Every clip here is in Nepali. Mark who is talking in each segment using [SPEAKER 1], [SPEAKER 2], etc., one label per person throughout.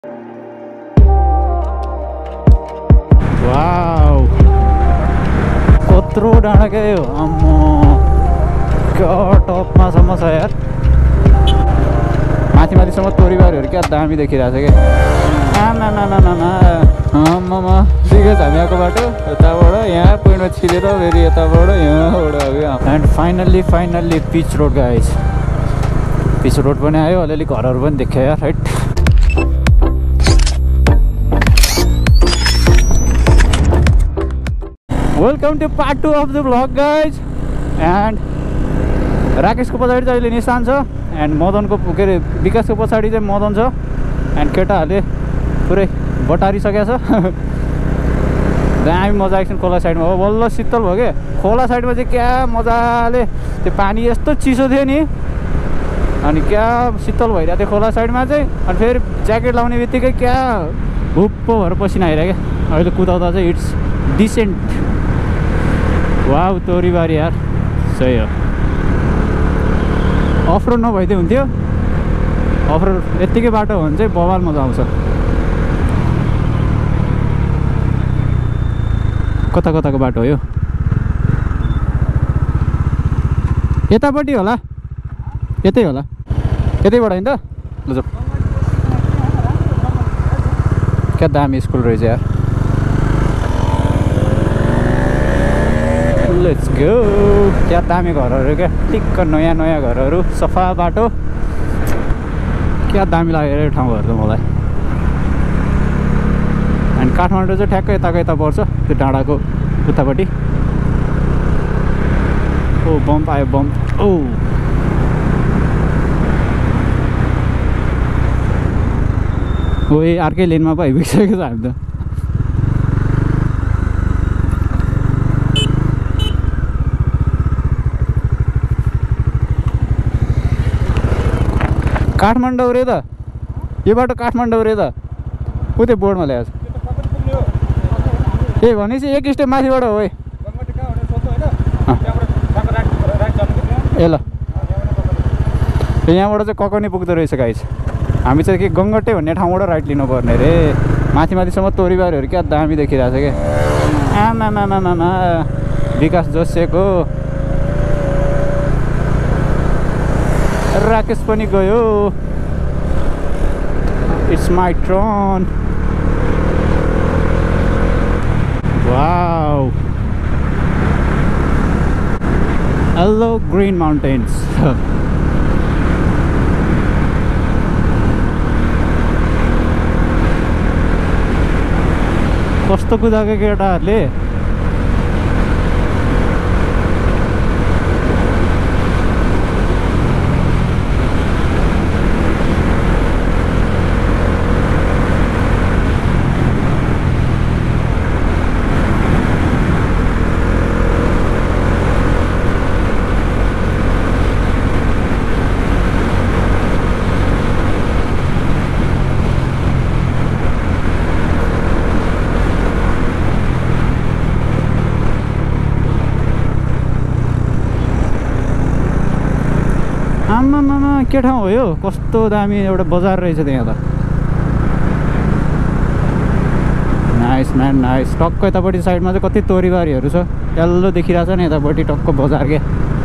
[SPEAKER 1] वाउ कत्रो डाँडा क्या यो आम्मो टपमा सम्म छ यार माथि माथिसम्म तोरीबारीहरू क्या दामी देखिरहेको छ क्या आम्मामा सिकेछ हामी आएको बाटो यताबाट यहाँ पोइन्टमा छिरेर फेरि यताबाट यहाँबाट and finally pitch road guys pitch road पनि आयो अलिअलि घरहरू पनि देख्यो यार right welcome to part 2 of the vlog guys and राकेशको पछाडि चाहिँ अहिले निशान छ एन्ड मदनको के अरे विकासको पछाडि चाहिँ मदन छ एन्ड केटाहरूले पुरै बटारिसकेको छ दामी मजा आएको छ खोला साइडमा हो बल्ल शीतल भयो क्या खोला साइडमा चाहिँ क्या मजाले त्यो पानी यस्तो चिसो थियो नि अनि क्या शीतल भइरहेको थियो खोला साइडमा चाहिँ अनि फेरि ज्याकेट लाउने बित्तिकै क्या हुप्पो भएर पसिना आइरहेको क्या अहिले कुदाउँदा चाहिँ इट्स डिसेन्ट वाउ तोरीबारी यार सही हो अफ रोड नभइदियो हुन्थ्यो अफ रोड यत्तिकै बाटो हो भने चाहिँ बवाल मजा आउँछ कता कताको बाटो हो यो यतापट्टि होला यतै होला यतैबाट होइन त ल जाऊ क्या दामी स्कुल रहेछ यार लेट्स गो क्या दामी घरहरू क्या टिक्क नयाँ नयाँ घरहरू सफा बाटो क्या दामी लाग्यो यो ठाउँहरू त मलाई अनि काठमाडौँ चाहिँ ठ्याक्कै यता पर्छ त्यो डाँडाको उतापट्टि ओ बम्प आयो बम्प ओ ए अर्कै लेनमा पो आइपुगिसकेको छ हामी त काठमाडौँ रे त यो बाटो काठमाडौँ रे त उ त्यो बोर्डमा ल्याएको छ ए भनेपछि एक स्टेप माथिबाट हो है ए ल यहाँबाट चाहिँ ककनी पुग्दो रहेछ गाइस हामी चाहिँ के गङ्गटे भन्ने ठाउँबाट राइट लिनुपर्ने रे माथि माथिसम्म तोरीबारीहरू क्या दामी देखिरहेको छ क्या आमामामामा विकास जोसेको राकेश पनि गयो it's my turn wow hello green mountains कस्तो कुदाएको केटाहरूले आमामामा के ठाउँ हो यो कस्तो दामी एउटा बजार रहेछ त्यहाँ त नाइस म्यान नाइस टक्क यतापट्टि साइडमा चाहिँ कति तोरीबारीहरू छ यल्लो देखिरहेछ नि यतापट्टि टक्क बजार क्या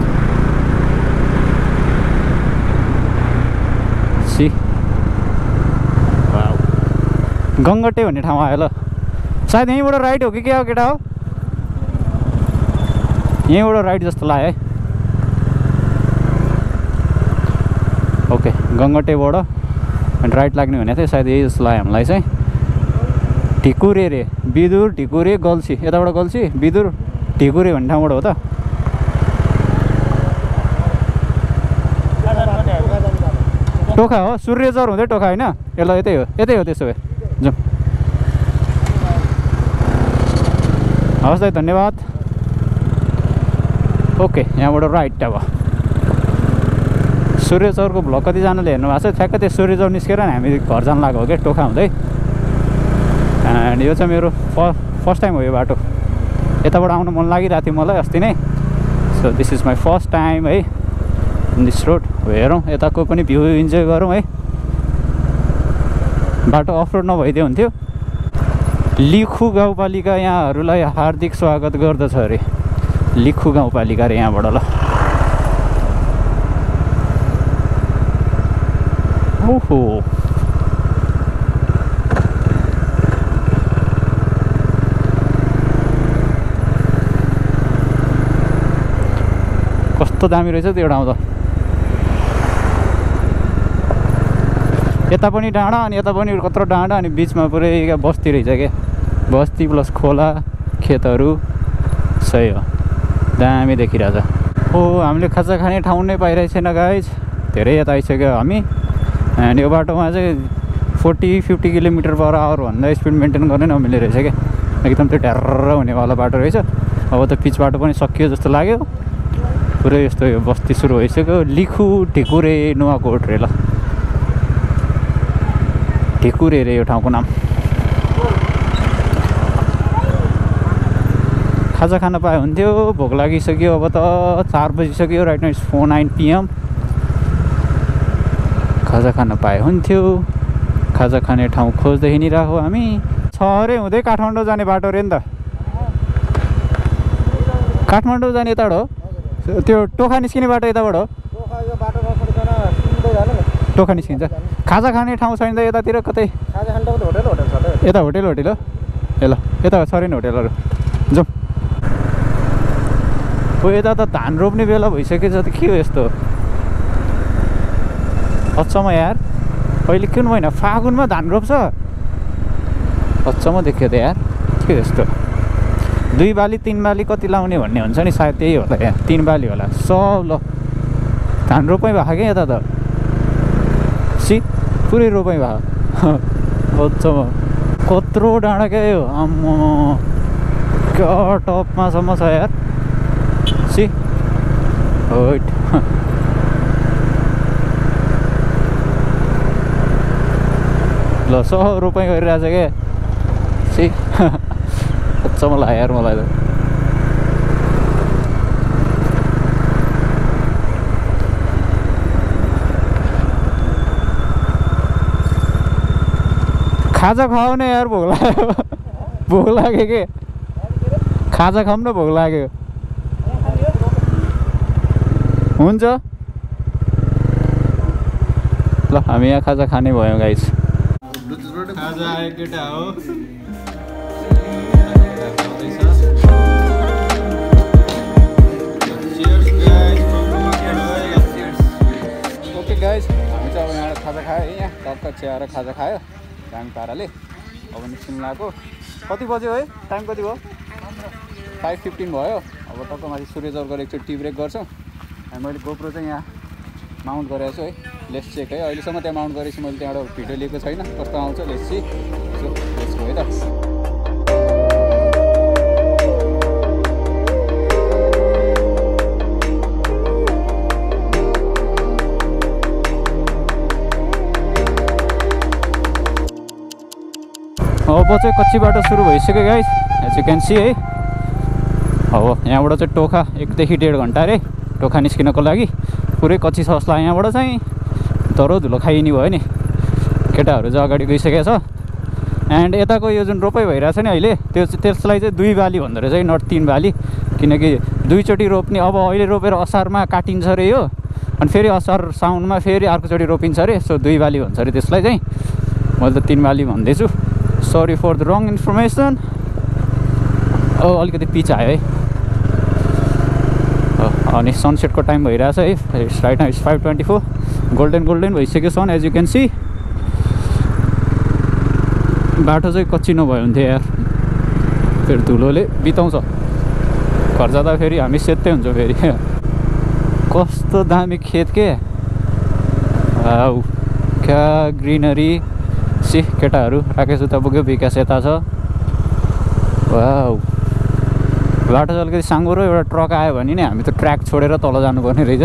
[SPEAKER 1] सी गङ्गटे भन्ने ठाउँ आयो ल सायद यहीँबाट राइट हो कि के हो केटा हो यहीँबाट राइट जस्तो लाग्यो है ओके गङ्गटेबाट अनि राइट लाग्ने भने चाहिँ सायद यही जस्तो लाग्यो हामीलाई चाहिँ ढिकुरे रे बिदुर ढिकुरे गल्छी यताबाट गल्छी बिदुर ढिकुरे भन्ने ठाउँबाट हो त टोखा हो सूर्यचौर हुँदै टोखा होइन ल यतै हो त्यसो भए जाउँ हवस् दाइ धन्यवाद ओके यहाँबाट राइट अब सूर्यचौरको भ्लग कतिजनाले हेर्नु भएको छ ठ्याक्कै त्यो सूर्यचौर निस्केर हामी घर जान लाग्यो क्या टोखा हुँदै एन्ड यो चाहिँ मेरो फर्स्ट टाइम हो यो बाटो यताबाट आउनु मन लागिरहेको थियो मलाई अस्ति नै so this is my first time है दिस रोड हेरौँ यताको पनि भ्यू इन्जोय गरौँ है बाटो अफरोड नभइदियो हुन्थ्यो। लिखु गाउँपालिका यहाँहरूलाई हार्दिक स्वागत गर्दछ अरे। लिखु गाउँपालिका अरे यहाँबाट। ल ओहो कस्तो दामी रहेछ त्यो ठाउँ त। यता पनि डाँडा अनि यता पनि कत्रो डाँडा अनि बिचमा पुरै बस्ती रहेछ क्या। बस्ती प्लस खोला खेतहरू सही हो। दामी देखिरहेछ। हो हामीले खाजा खाने ठाउँ नै पाइरहेको छैन गाइज। धेरै यता आइसक्यो हामी। अनि यो बाटोमा चाहिँ 40-50 km/h भन्दा स्पिड मेन्टेन गर्नै नमिल्ने रहेछ क्या। एकदम त्यो ढ्यार्र हुनेवाला बाटो रहेछ। अब त पिच बाटो पनि सकियो जस्तो लाग्यो। पुरै यस्तो यो बस्ती सुरु भइसक्यो। लिखु ढिकुरे नुवाकोट रे। ल ढिकुरे रे यो ठाउँको नाम। खाजा खान पाए हुन्थ्यो। भोक लागिसक्यो। अब त 4 बजिसक्यो। Right now it's 4:09 PM। खाजा खान पाए हुन्थ्यो। खाजा खाने ठाउँ खोज्दै हिँडिरहेको हामी। छ अरे हुँदै काठमाडौँ जाने बाटो अरे नि त। काठमाडौँ जाने यताबाट हो। त्यो टोखा निस्किने बाटो यताबाट हो। टोखा निस्किन्छ। खाजा खाने ठाउँ छैन त यतातिर कतै। यता होटेल हो। ए ल यता छैन होटेलहरू। जाउँ। हो यता त धान रोप्ने बेला भइसकेछ त के हो यस्तो। अचम्म यार। अहिले कुन महिना फागुनमा धान रोप्छ। अचम्म देख्यो त यार। के यस्तो 2 बाली 3 बाली कति लाउने भन्ने हुन्छ नि। सायद त्यही होला यहाँ। 3 बाली होला सब। ल धान रोपाइ भएको क्या यता त। पुरै रोपाइ भएको। अचम्म कत्रो डाँडा क्या यो। आम्म क्या टपमासम्म छ यार। होइट ल सब रोपाइ गरिरहेछ क्या। अचम्म लाग्यो यार मलाई त। खाजा खाऊ न यार। भोक लाग्यो। भोक लाग्यो के। खाजा खाऊँ न भोक लाग्यो। हुन्छ ल हामी यहाँ खाजा खाने भयौँ गाइस। खाजा आयो केटा हो। ओके गाइस हामी चाहिँ अब यहाँ खाजा खायो। यहाँ टक्क चियाएर खाजा खायो दामी पाराले। अब निस्किनु लाग्यो। कति बज्यो है। टाइम कति भयो। 5:15 भयो। अब टक्क माथि सूर्यचौरको एकचोटि टी ब्रेक गर्छौँ। अनि मैले गोप्रो चाहिँ यहाँ माउन्ट गरेको छु है। लेट्स चेक है। अहिलेसम्म त्यहाँ माउन्ट गरेपछि मैले त्यहाँबाट भिडियो लिएको छैन। कस्तो आउँछ लेट्स सी। लेट्स गो है त। अब चाहिँ कच्ची बाटो सुरु भइसक्यो guys. As you can see है। अब यहाँबाट चाहिँ टोखा 1 देखि 1.5 घन्टा अरे टोखा निस्किनको लागि। पुरै कच्ची छ जस्तो यहाँबाट चाहिँ। धरो धुलो खाइनी भयो नि। केटाहरू चाहिँ अगाडि गइसकेको छ। एन्ड यताको यो जुन रोपाइ भइरहेछ नि अहिले त्यसलाई चाहिँ 2 बाली भन्दो रहेछ है। नट 3 बाली। किनकि 2 चोटि रोप्ने। अब अहिले रोपेर असारमा काटिन्छ अरे यो। अनि फेरि असार साउनमा फेरि अर्कोचोटि रोपिन्छ अरे। सो 2 बाली भन्छ अरे त्यसलाई चाहिँ। मैले त 3 बाली भन्दैछु। Sorry for the wrong information. अलिकति पिच आयो है। अनि सनसेटको टाइम भइरहेछ है। Right now it's 5:24। गोल्डन भइसक्यो sun as you can see. बाटो चाहिँ कच्ची नभयो हुन्थ्यो यार। फेरि धुलोले बिताउँछ। घर जाँदा फेरि हामी सेतै हुन्छौँ फेरि। कस्तो दामी खेत के। वाउ क्या ग्रिनरी। सी केटाहरू राकेश उता पुग्यो। विकास यता छ। वाउ बाटो चाहिँ अलिकति साँगुरो। एउटा ट्रक आयो भने नि हामी त ट्र्याक छोडेर तल जानुपर्ने रहेछ।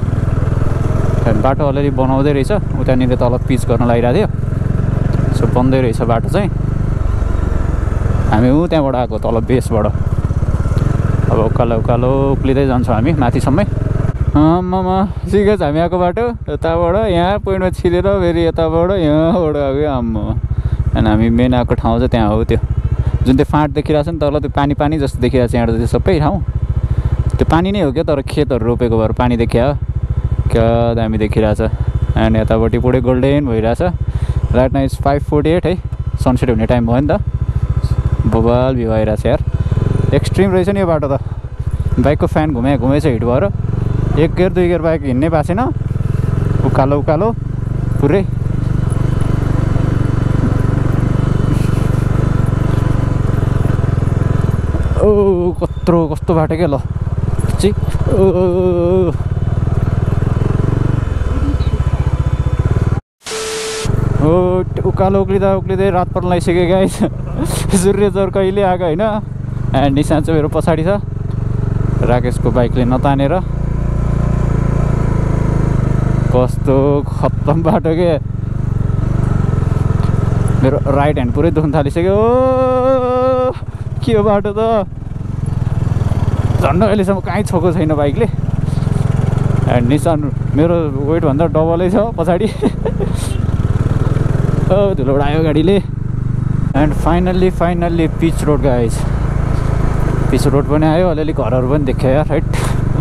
[SPEAKER 1] बाटो अलिअलि बनाउँदै रहेछ। उतानिर तल पिच गर्न लागिरहेको थियो। सो बन्दै रहेछ बाटो चाहिँ। हामी त्यहाँबाट आएको तल बेसबाट। अब उकालो उक्लिँदै जान्छौँ हामी माथिसम्मै। आम्मामा सिकेछ हामी आएको बाटो। यताबाट यहाँ पोइन्टमा छिरेर फेरि यताबाट यहाँबाट आएको। आम्मा अनि हामी मेन आएको ठाउँ चाहिँ त्यहाँ हो, त्यो जुन त्यो फाँट देखिरहेको छ नि तल, त्यो पानी पानी जस्तो देखिरहेको छ यहाँबाट, त्यो सबै ठाउँ त्यो पानी नै हो क्या, तर खेतहरू रोपेको भएर पानी देखियो क्या दामी देखिरहेछ। अनि यतापट्टि पुरै गोल्डेन भइरहेछ। राइट नाउ इज 5:48 है, सनसेट हुने टाइम भयो नि त। बबाल भ्यू आइरहेछ यार, एक्सट्रिम रहेछ नि यो बाटो त। बाइकको फ्यान घुमेछ हिट भएर, 1 गियर 2 गियर बाइक हिँड्नै पाएको छैन, उकालो उकालो पुरै। ओ कस्तो बाटो क्या, ल ची ओ उकालो उक्लिँदै रात पर्न लागिसक्यो गाइस। सूर्यचौर कहिले आएको होइन। एन्ड निशान चाहिँ मेरो पछाडि छ, राकेशको बाइकले नतानेर। कस्तो खत्तम बाटो के, मेरो राइट ह्यान्ड पुरै दुख्न थालिसक्यो। के हो बाटो त, झन्डै अहिलेसम्म कहीँ छोएको छैन बाइकले। एन्ड निशान मेरो वेटभन्दा डबलै छ पछाडि। धुलो उडायो गाडीले। And finally pitch road guys, pitch road पनि आयो, अलिअलि घरहरू पनि देख्यो यार राइट।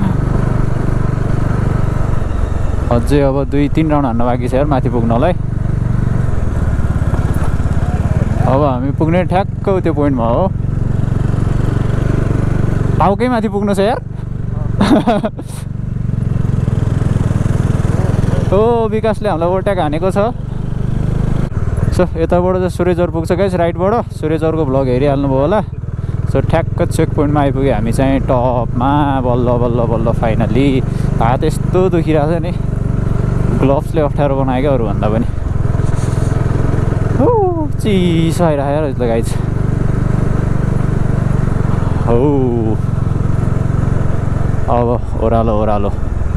[SPEAKER 1] अझै अब 2-3 राउन्ड हान्न बाँकी छ यार माथि पुग्नलाई। अब हामी पुग्ने ठ्याक्क त्यो पोइन्टमा हो, टाउकै माथि पुग्नु छ यार। ओ विकासले हामीलाई ओभरटेक हानेको छ। सो यताबाट चाहिँ सूर्यचौर पुग्छ गाइस, राइटबाट सूर्यचौरको भ्लग हेरिहाल्नु भयो होला। सो ठ्याक्क चेक पोइन्टमा आइपुग्यो हामी चाहिँ, टपमा। बल्ल बल्ल बल्ल फाइनल्ली। हात यस्तो दुखिरहेको छ नि, ग्लोभ्सले अप्ठ्यारो बनायो क्या अरूभन्दा पनि। हो चिसो आइरहेको यार गाइस। हो अब ओह्रालो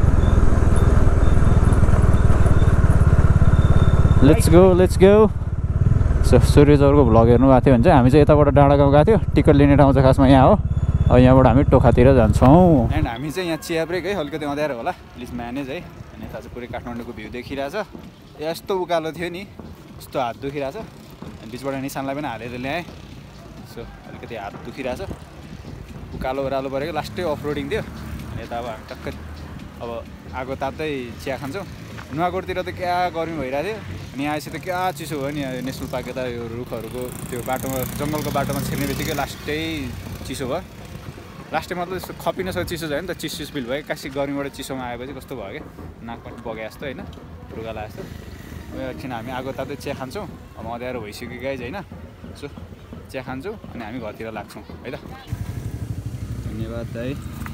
[SPEAKER 1] लेट्स गो। सो सूर्यचौरको भ्लग हेर्नु भएको थियो भने चाहिँ हामी चाहिँ यताबाट डाँडा गाउँ गएको थियो। टिकट लिने ठाउँ चाहिँ खासमा यहाँ हो। अब यहाँबाट हामी टोखातिर जान्छौँ। एन्ड हामी चाहिँ यहाँ चिया ब्रेक है, अलिकति अँध्यारो होला, प्लिज म्यानेज है। अनि यता चाहिँ पुरै काठमाडौँको भ्यू देखिरहेछ। यस्तो उकालो थियो नि, यस्तो हात दुखिरहेछ। अनि बिचबाट निशानलाई पनि हालेर ल्याएँ। सो अलिकति हात दुखिरहेछ, उकालो ओह्रालो परेको, लास्टै अफ रोडिङ थियो। अनि यता अब हामी टक्कै अब आगो ताप्दै चिया खान्छौँ। नुवाकोटतिर त क्या गर्मी भइरहेको थियो, अनि आएपछि त क्या चिसो भयो नि। नेसनल पार्क यता यो रुखहरूको त्यो बाटोमा, जङ्गलको बाटोमा छिर्ने बित्तिकै लास्टै चिसो भयो। लास्टै मतलब यस्तो खपिन सक्यो, चिसो भयो नि त, चिसो फिल भयो। कासी गर्मीबाट चिसोमा आएपछि कस्तो भयो क्या, नाकमा बगे जस्तो होइन, रुगा लागे जस्तो। एकछिन हामी आगो ताप्दै चिया खान्छौँ। अब अँध्यारो भइसक्यो गाइज होइन। सो चिया खान्छौँ अनि हामी घरतिर लाग्छौँ है त। धन्यवाद दाइ।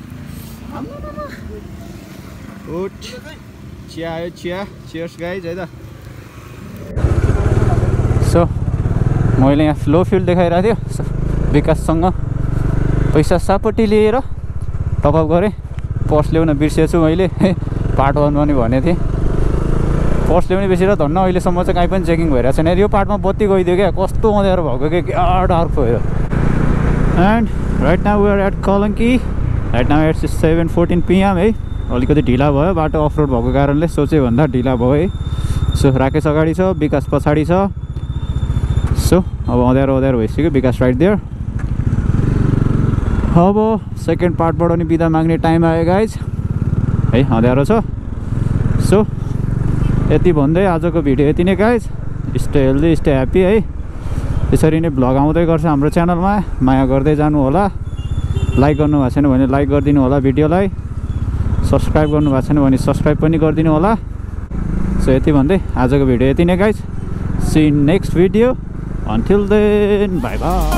[SPEAKER 1] उठ चिया आयो, चिया चियर्स गाइज है त। सो मैले यहाँ लो फ्युल देखाइरहेको थियो, विकाससँग पैसा सापट्टि लिएर टपअप गरेँ। पर्स ल्याउन बिर्सेछु मैले, पार्ट 1मा पनि भनेको थिएँ। पर्स ल्याउने बेसी र धन्न अहिलेसम्म चाहिँ कहीँ पनि चेकिङ भइरहेको छैन। यो पार्टमा बत्ती गइदियो क्या, कस्तो अँध्यारो भएको क्या डार्क भयो। And right now we are at Kalanki. Right now it's 7:14 PM है। अलिकति ढिला भयो बाटो, अफ रोड भएको कारणले सोचेभन्दा ढिला भयो है। सो राकेश अगाडि छ, विकास पछाडि छ। सो अब अँध्यारो भइसक्यो, विकास राइट देयर। अब सेकेन्ड पार्टबाट नि बिदा माग्ने टाइम आयो गाइज है, अँध्यारो छ। सो यति भन्दै आजको भिडियो यति नै guys. Stay healthy, stay happy है। यसरी नै भ्लग आउँदै गर्छ हाम्रो च्यानलमा, माया गर्दै जानु होला। लाइक गर्नुभएको छैन भने लाइक गरिदिनु होला भिडियोलाई, सब्सक्राइब गर्नुभएको छैन भने सब्सक्राइब पनि गरिदिनु होला। सो यति भन्दै आजको भिडियो यति नै guys. See next video, until then bye by.